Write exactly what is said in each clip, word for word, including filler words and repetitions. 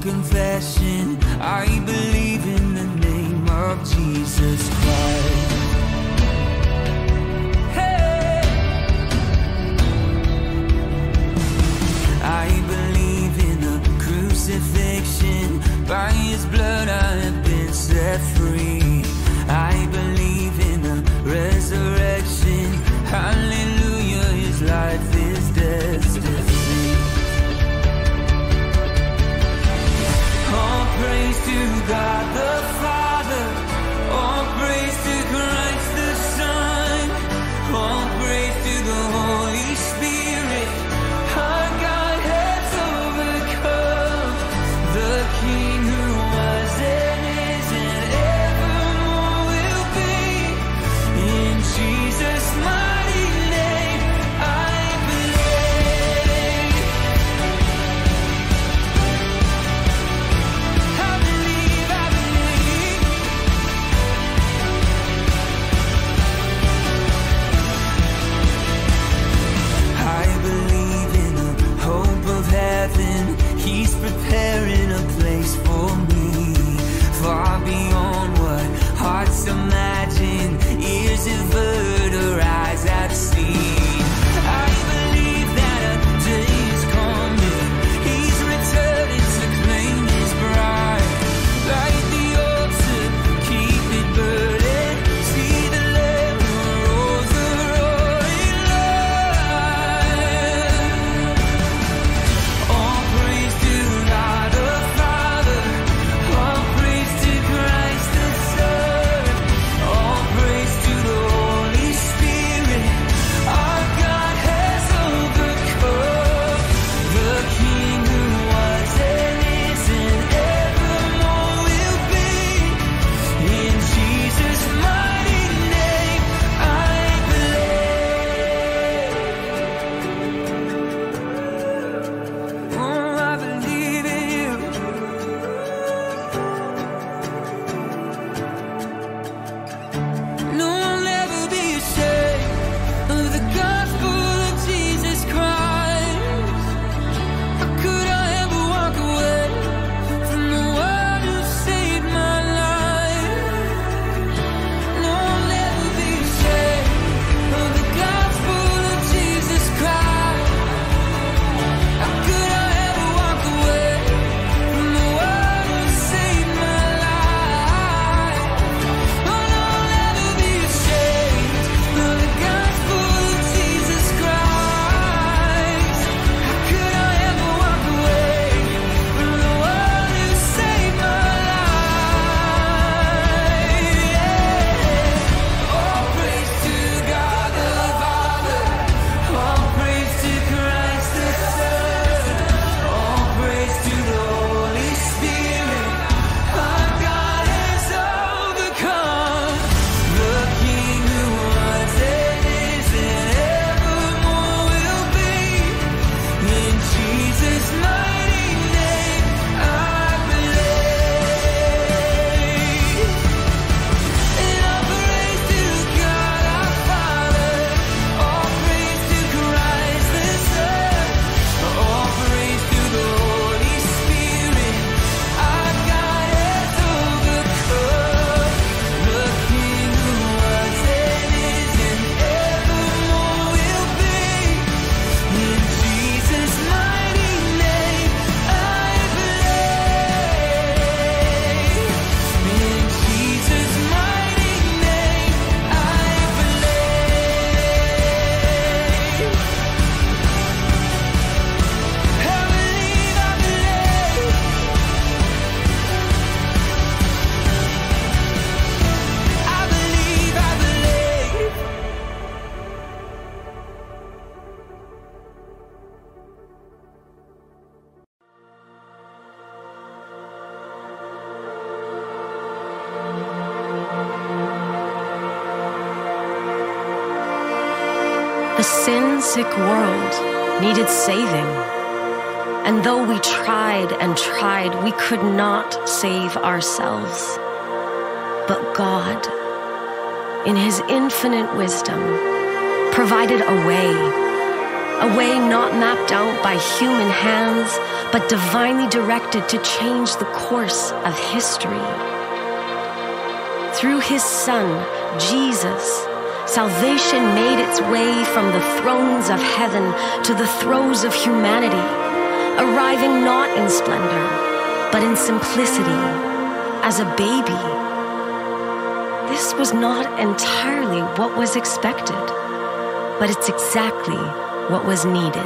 confession, I believe in the name of Jesus Christ. Hey! I believe in the crucifixion, by his blood I have been set free. I believe in the resurrection, hallelujah, his life is destiny. All praise to God the Father, all praise to Christ the Son, all praise to the Holy Spirit. Our God has overcome, the King who was and is and evermore will be. In Jesus' mighty name I believe. I believe, I believe. I believe in the hope of heaven. He's preparing a place for me, far beyond what hearts imagine, ears have heard, or eyes have seen. I believe that a day is coming, he's returning to claim his bride. Light the altar, keep it burning, see the Lamb who rolls the roaring lion. All praise to God the Father, all praise to Christ the Son, all praise to the Holy Spirit. Our God has overcome, the King who was and is and evermore will be. In Jesus' mighty name I believe. Oh, I believe in you. No, I'll never be ashamed of the gospel of Jesus Christ. How could I ever walk away from the one who saved my life? No, I'll never be ashamed of the gospel of Jesus Christ. How could I ever walk away from the one who saved my life? Oh, no, I'll never be ashamed of the gospel of Jesus Christ. How could I ever walk away from the one who saved my life? Yeah. All praise to God the Father, all praise to Christ the Son, all praise to the Holy Spirit. Our God has overcome, the King who was and is and evermore will be. In Jesus' mighty name I believe. And all praise to God our Father, all praise to Christ the Son, all praise to the Holy Spirit. Our God has overcome, the King who was and is and evermore will be. In Jesus' mighty name I believe. In Jesus' mighty name I believe. I believe, I believe. I believe, I believe. A sin-sick world needed saving. And though we tried and tried, we could not save ourselves. But God, in his infinite wisdom, provided a way, a way not mapped out by human hands, but divinely directed to change the course of history. Through his Son, Jesus, salvation made its way from the thrones of heaven to the throes of humanity, arriving not in splendor, but in simplicity, as a baby. This was not entirely what was expected, but it's exactly what was needed.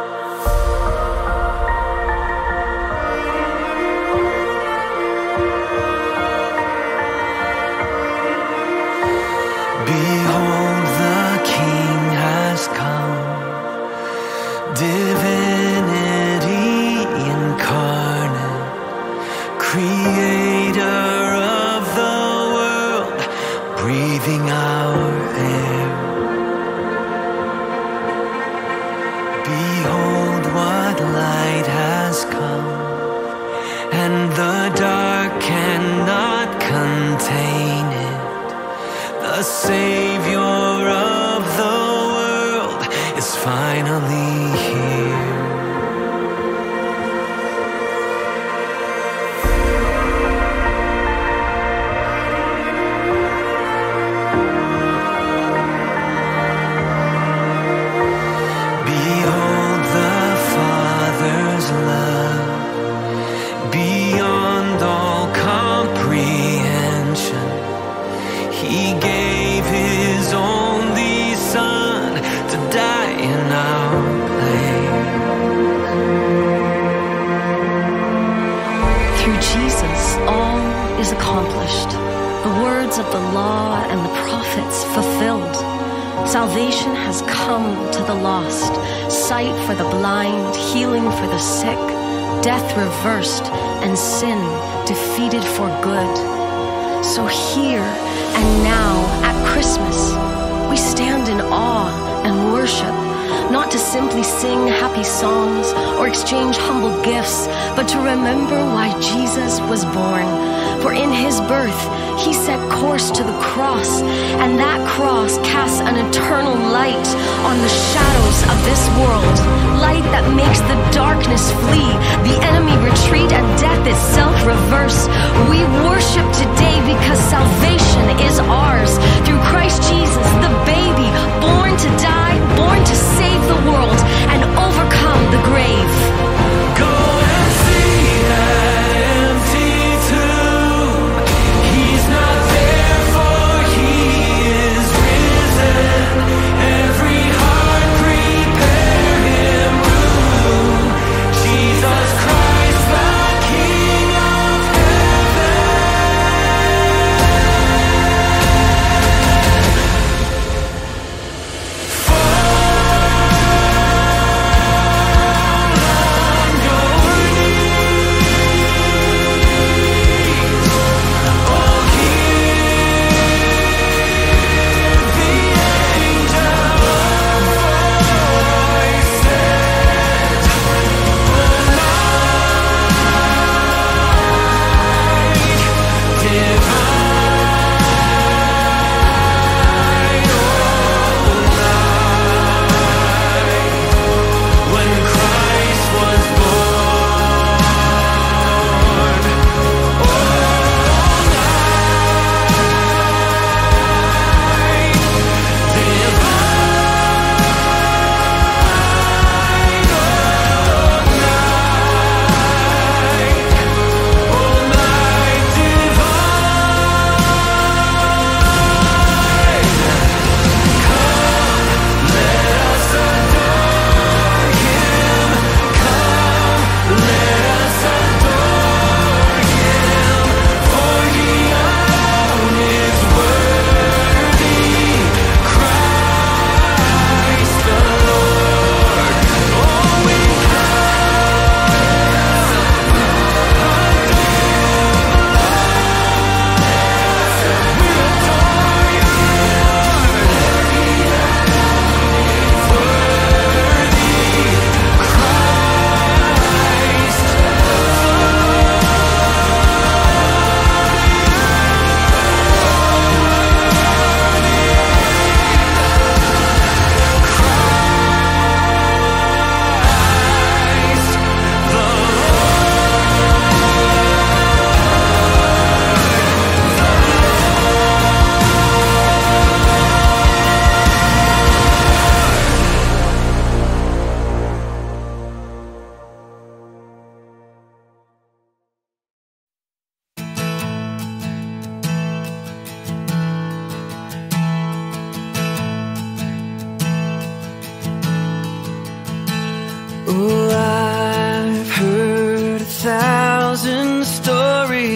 Behold, the King has come, divinity incarnate, creator of the world, breathing our air. Behold, what light has come, and the dark cannot contain it. The Savior of the world is finally here. Behold the Father's love, beyond all comprehension. He gave his only Son to die in our place. Through Jesus, all is accomplished. The words of the law and the prophets fulfilled. Salvation has come to the lost, sight for the blind, healing for the sick, death reversed, and sin defeated for good. So here and now at Christmas, we stand in awe and worship, not to simply sing happy songs or exchange humble gifts, but to remember why Jesus was born. For in his birth, he set course to the cross, and that cross casts an eternal light on the shadows of this world, light that makes the darkness flee, the enemy retreat, and death itself reverse. We worship today because salvation is ours through Christ Jesus, the baby, born to die, born to save the world and overcome the grave. Go and see that empty tomb. He's not there, for he is risen. Every heart prepare him room. Jesus Christ, the King of heaven.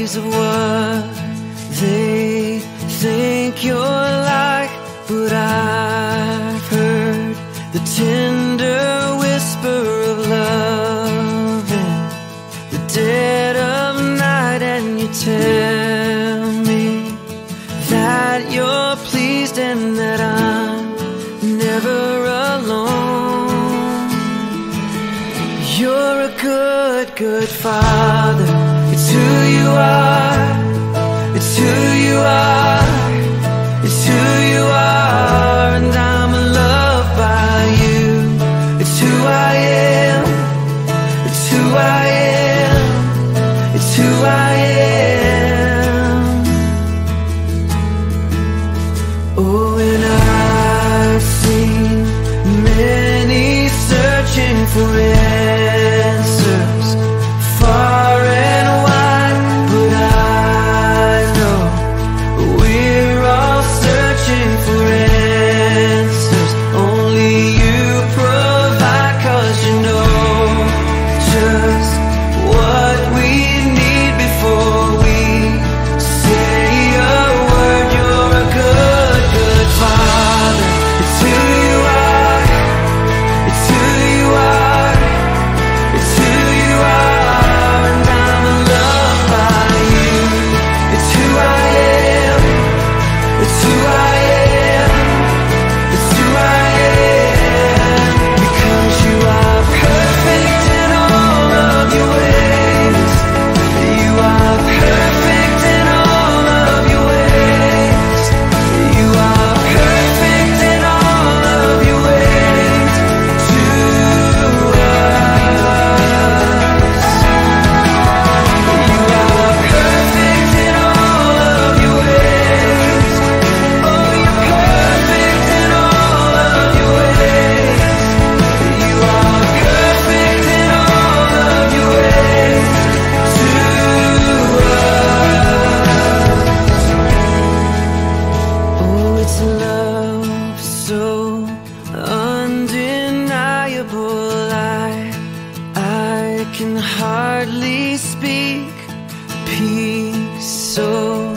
memories of what they think you're like, but I've heard the tender whisper of love in the dead of night, and you tell me that you're pleased and that I'm never alone. You're a good, good father. It's who you are. It's who you are. It's who you are, and I'm loved by you. It's who I am. It's who I am. It's who I am. Oh, and I've seen many searching for answers far and wide, but I know we're all searching for answers only you provide, 'cause you know just what we need before we say a word. You're a good, good father. It's who you are. It's who you are. It's who you are, and I'm loved by you. It's who I am. It's who I am. It's who I am. Because you are perfect in all of your ways. You are perfect in all of your ways. You are perfect in all of your ways to us. You are perfect in all of your ways. Oh, you're perfect in all of your ways. You are perfect in all of your ways to us. Oh, it's love so undeniable. I, I can hardly speak. Peace so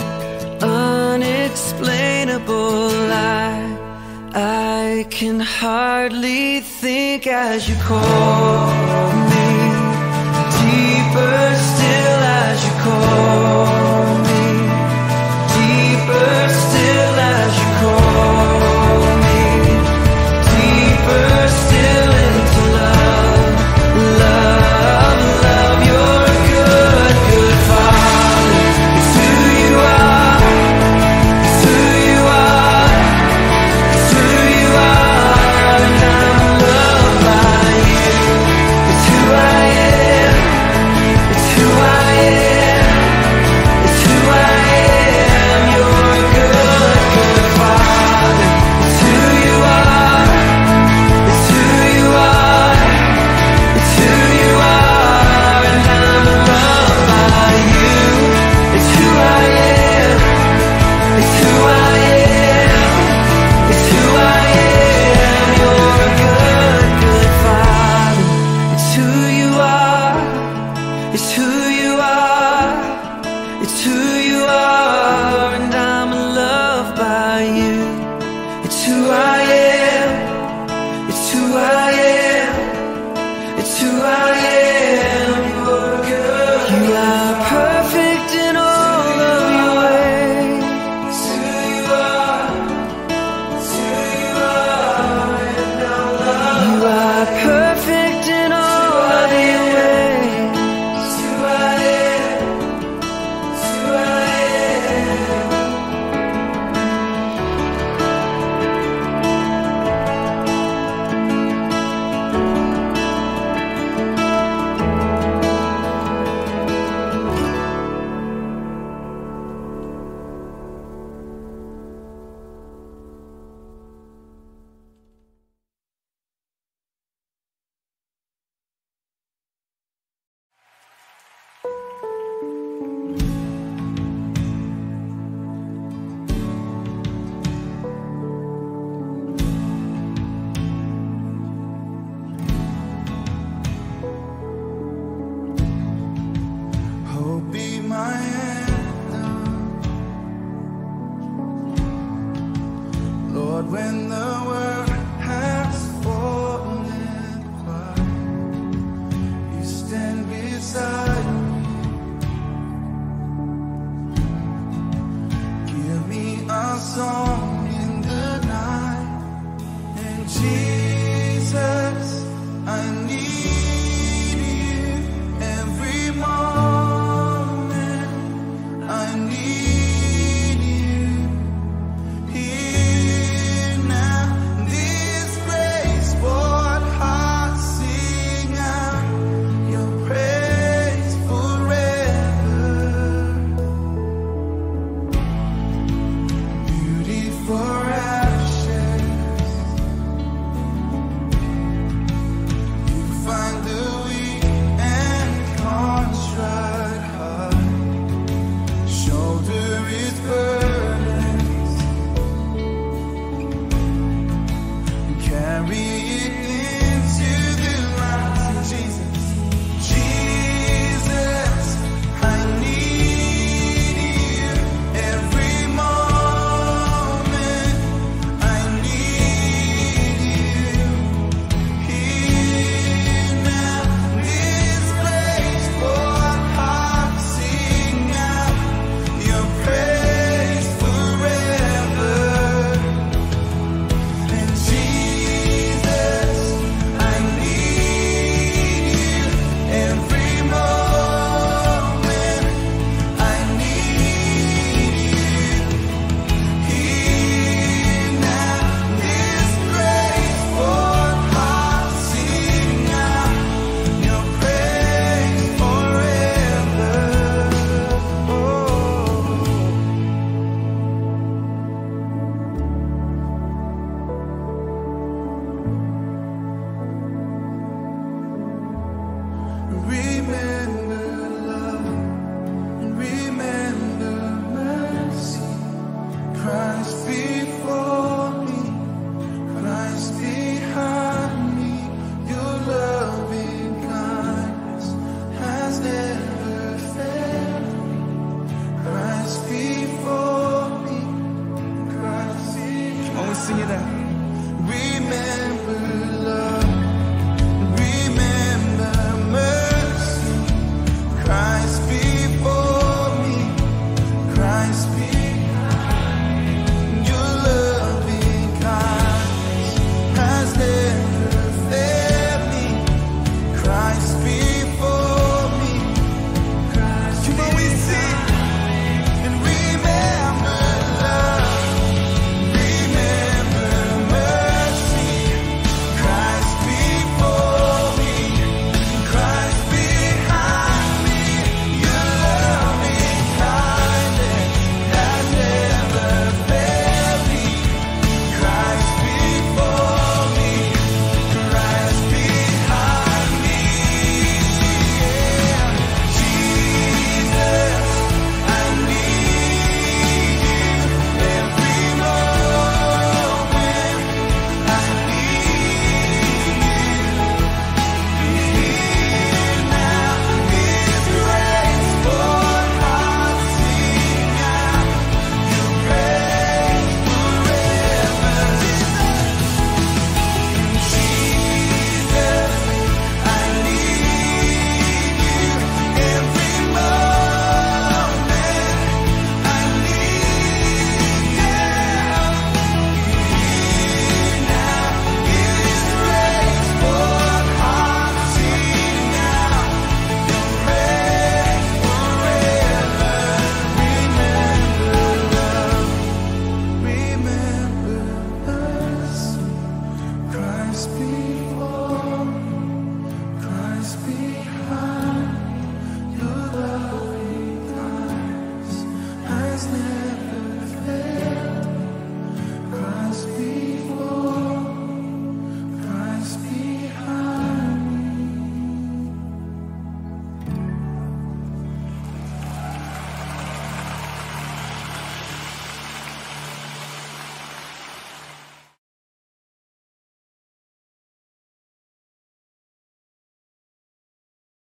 unexplainable. I, I can hardly think as you call me. Deeper still as you call me. Deeper still as you call me. Deeper still into love. Love, love, you're a good, good father. It's who you are. It's who you are. It's who you are, and I'm loved by you. It's who I am. It's who I am. It's who I am. You're a good, good father. It's who you are. It's who you are. It's who you are, and I'm loved by you. It's who I am. It's who I am. It's who I am. You're a good, good father. It's who you are. It's who you are. It's who you are, and I'm loved by you. It's who I am. It's who I am. It's who I am. You're good. You are perfect in all of your ways. It's who you are. It's who you are, and I'm loved. You are perfect in all of your ways. It's who I inside me. Give me a song